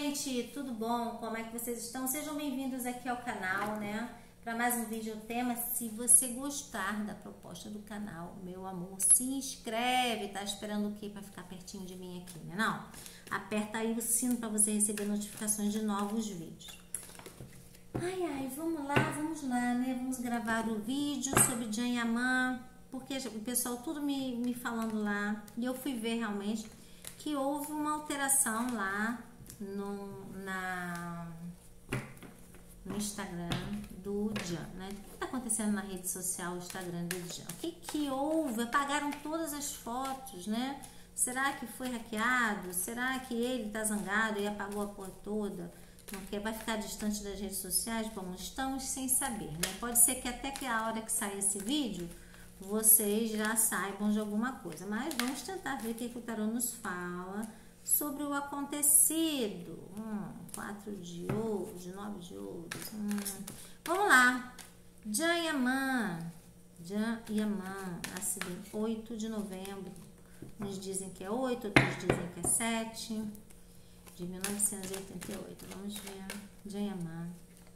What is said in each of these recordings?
gente, tudo bom? Como é que vocês estão? Sejam bem-vindos aqui ao canal, né? Para mais um vídeo tema. Se você gostar da proposta do canal, meu amor, se inscreve. Tá esperando o quê? Para ficar pertinho de mim aqui, né? Não? Aperta aí o sino para você receber notificações de novos vídeos. Ai, vamos lá, né? Vamos gravar o vídeo sobre Janyaman, porque o pessoal tudo me falando lá, e eu fui ver realmente que houve uma alteração lá no Instagram do Jan, né? O que tá acontecendo na rede social, o Instagram do Jan? O que houve? Apagaram todas as fotos, né? Será que foi hackeado? Será que ele tá zangado e apagou a porra toda? Porque vai ficar distante das redes sociais? Bom, estamos sem saber, né? Pode ser que até que a hora que sair esse vídeo, vocês já saibam de alguma coisa. Mas vamos tentar ver o que o tarô nos fala sobre o acontecido. 4 de ouros, 9 de ouros. Vamos lá. Janyaman, nascido em 8 de novembro. Uns dizem que é 8, outros dizem que é 7. De 1988. Vamos ver. Janyaman.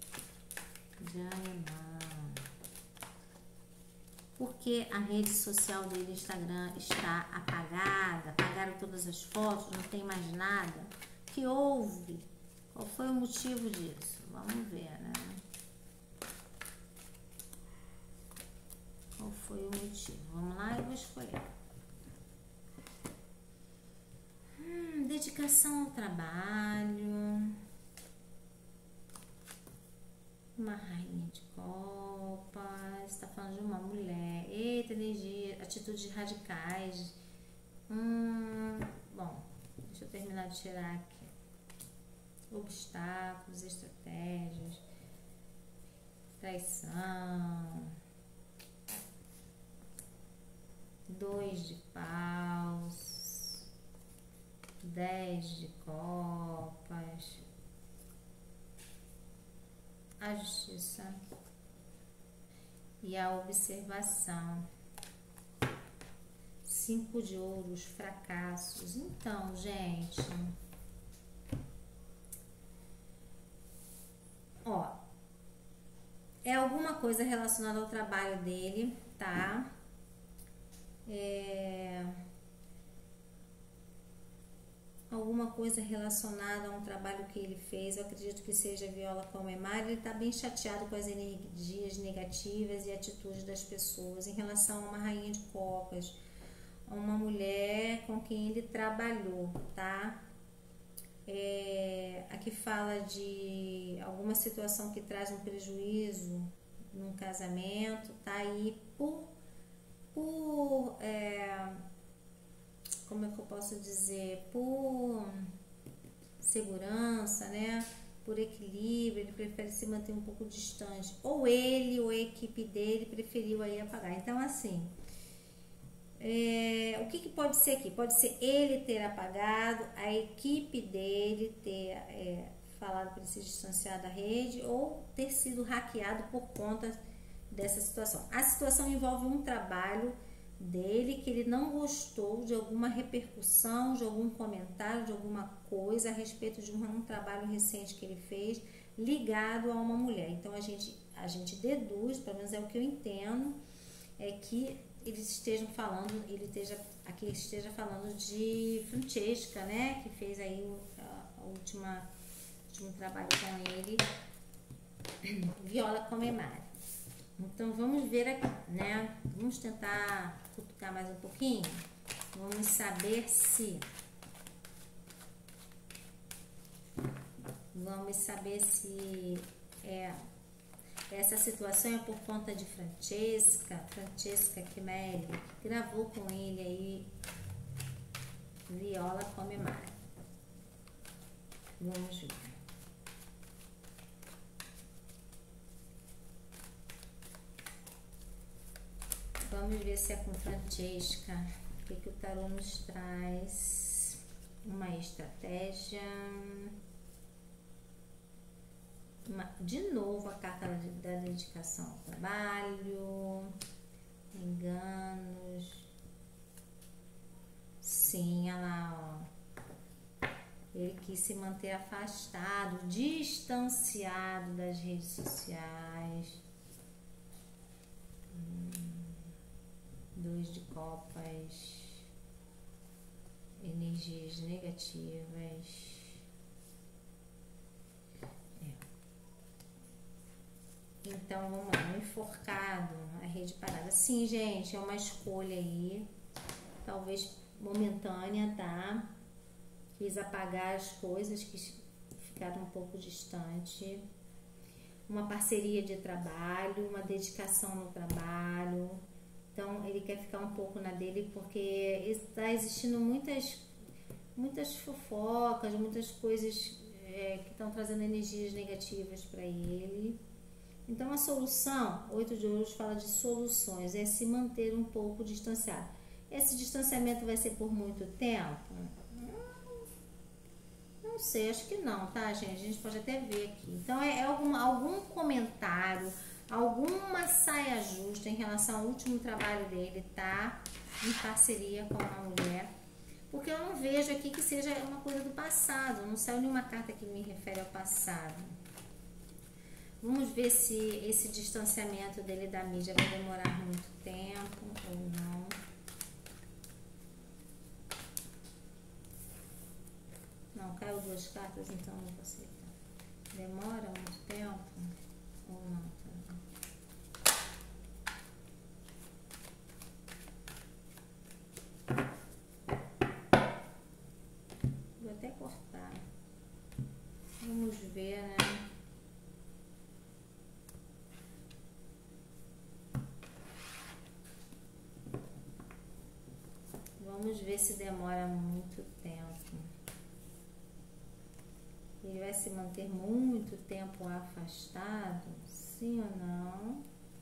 Porque a rede social dele, Instagram, está apagada, apagaram todas as fotos, não tem mais nada. O que houve? Qual foi o motivo disso? Vamos ver, né? Qual foi o motivo? Vamos lá, eu vou escolher. Dedicação ao trabalho. Uma rainha de copas. Está falando de uma mulher. Eita, energia. Atitudes radicais. Bom, deixa eu terminar de tirar aqui. Obstáculos, estratégias. Traição. 2 de paus. 10 de copas. A justiça e a observação. 5 de ouros, fracassos. Então, gente, ó, é alguma coisa relacionada ao trabalho dele, tá? Alguma coisa relacionada a um trabalho que ele fez. Eu acredito que seja Viola Comemar. Ele tá bem chateado com as energias negativas e atitudes das pessoas em relação a uma rainha de copas, a uma mulher com quem ele trabalhou, tá? Aqui fala de alguma situação que traz um prejuízo num casamento, tá? E como é que eu posso dizer, por segurança, né, por equilíbrio, ele prefere se manter um pouco distante, ou ele ou a equipe dele preferiu aí apagar. Então, assim, o que pode ser aqui? Pode ser ele ter apagado, a equipe dele ter falado para ele se distanciar da rede, ou ter sido hackeado por conta dessa situação. A situação envolve um trabalho dele que ele não gostou de alguma repercussão, de algum comentário, de alguma coisa a respeito de um trabalho recente que ele fez ligado a uma mulher. Então a gente deduz, pelo menos é o que eu entendo, é que eles estejam falando, aqui esteja falando de Francesca, né, que fez aí o último trabalho com ele, Viola Comemar. Então vamos ver aqui, né? Vamos tentar cutucar mais um pouquinho. Vamos saber se essa situação é por conta de Francesca Chimelli, que gravou com ele aí Viola Comemar. Vamos ver. Vamos ver se é com Francesca. O que o tarô nos traz? Uma estratégia. De novo a carta da dedicação ao trabalho. Enganos. Sim, olha lá, ó. Ele quis se manter afastado, distanciado das redes sociais. 2 de copas, energias negativas. Então, vamos lá, um enforcado, a rede parada. Sim, gente, é uma escolha aí, talvez momentânea, tá? Quis apagar as coisas que ficaram um pouco distantes. Uma parceria de trabalho, uma dedicação no trabalho. Então, ele quer ficar um pouco na dele porque está existindo muitas fofocas, muitas coisas que estão trazendo energias negativas para ele. Então, a solução, 8 de ouros fala de soluções, é se manter um pouco distanciado. Esse distanciamento vai ser por muito tempo? Não sei, acho que não, tá, gente? A gente pode até ver aqui. Então, é algum comentário, alguma saia justa em relação ao último trabalho dele, tá? Em parceria com uma mulher. Porque eu não vejo aqui que seja uma coisa do passado, não saiu nenhuma carta que me refere ao passado. Vamos ver se esse distanciamento dele da mídia vai demorar muito tempo ou não. Não, caiu 2 cartas, então não vou aceitar. Demora muito tempo ou não? Vou até cortar. Vamos ver, né? Vamos ver se demora muito tempo. Ele vai se manter muito tempo afastado? Sim ou não?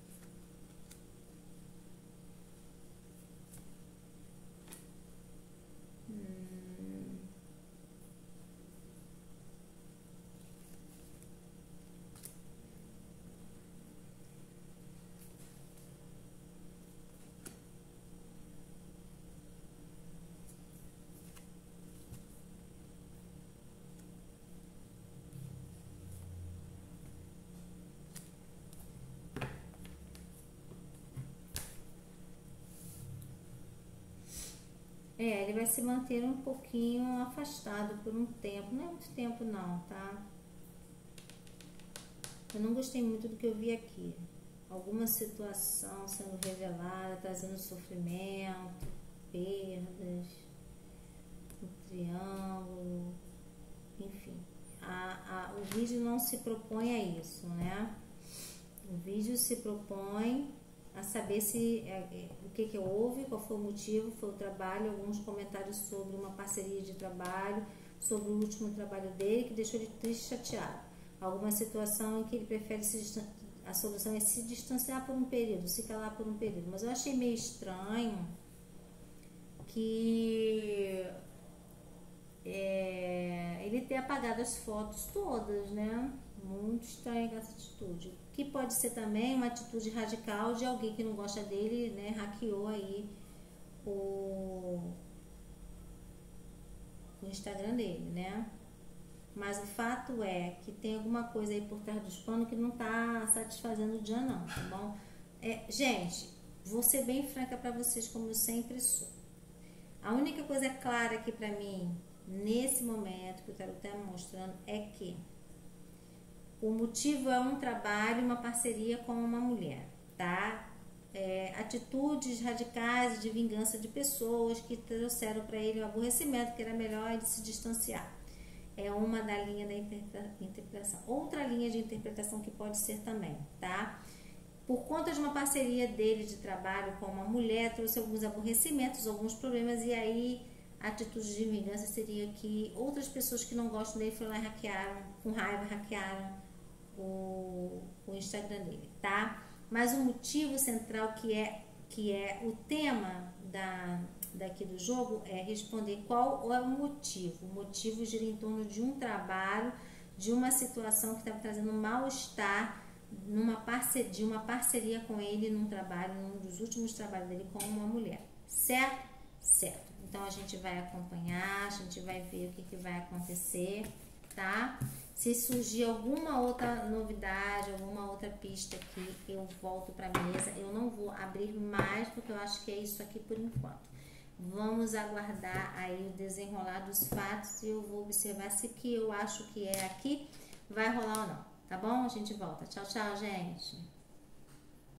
Ele vai se manter um pouquinho afastado por um tempo. Não é muito tempo não, tá? Eu não gostei muito do que eu vi aqui. Alguma situação sendo revelada, trazendo sofrimento, perdas, um triângulo, enfim. O vídeo não se propõe a isso, né? O vídeo se propõe a saber o que houve, qual foi o motivo, foi o trabalho, alguns comentários sobre uma parceria de trabalho, sobre o último trabalho dele, que deixou ele triste e chateado. Alguma situação em que ele prefere a solução é se distanciar por um período, se calar por um período. Mas eu achei meio estranho que ele ter apagado as fotos todas, né? Muito estranha essa atitude. Que pode ser também uma atitude radical de alguém que não gosta dele, né? Hackeou aí o Instagram dele, né? Mas o fato é que tem alguma coisa aí por trás dos panos que não tá satisfazendo o Jan, não, tá bom? Gente, vou ser bem franca pra vocês, como eu sempre sou. A única coisa clara aqui pra mim, nesse momento que o tarot tá mostrando, é que o motivo é um trabalho, uma parceria com uma mulher, tá? Atitudes radicais de vingança de pessoas que trouxeram para ele o aborrecimento, que era melhor ele se distanciar. É uma da linha da interpretação. Outra linha de interpretação que pode ser também, tá? Por conta de uma parceria dele de trabalho com uma mulher, trouxe alguns aborrecimentos, alguns problemas, e aí a atitude de vingança seria que outras pessoas que não gostam dele foram lá e hackearam, com raiva, hackearam o Instagram dele, tá? Mas o motivo central que é o tema daqui do jogo é responder qual é o motivo. O motivo gira em torno de um trabalho, de uma situação que estava trazendo mal-estar de uma parceria com ele num trabalho, num dos últimos trabalhos dele com uma mulher, certo? Certo. Então a gente vai acompanhar, a gente vai ver o que vai acontecer, tá? Se surgir alguma outra novidade, alguma outra pista aqui, eu volto para a mesa. Eu não vou abrir mais, porque eu acho que é isso aqui por enquanto. Vamos aguardar aí o desenrolar dos fatos e eu vou observar se o que eu acho que é aqui vai rolar ou não, tá bom? A gente volta. Tchau, tchau, gente.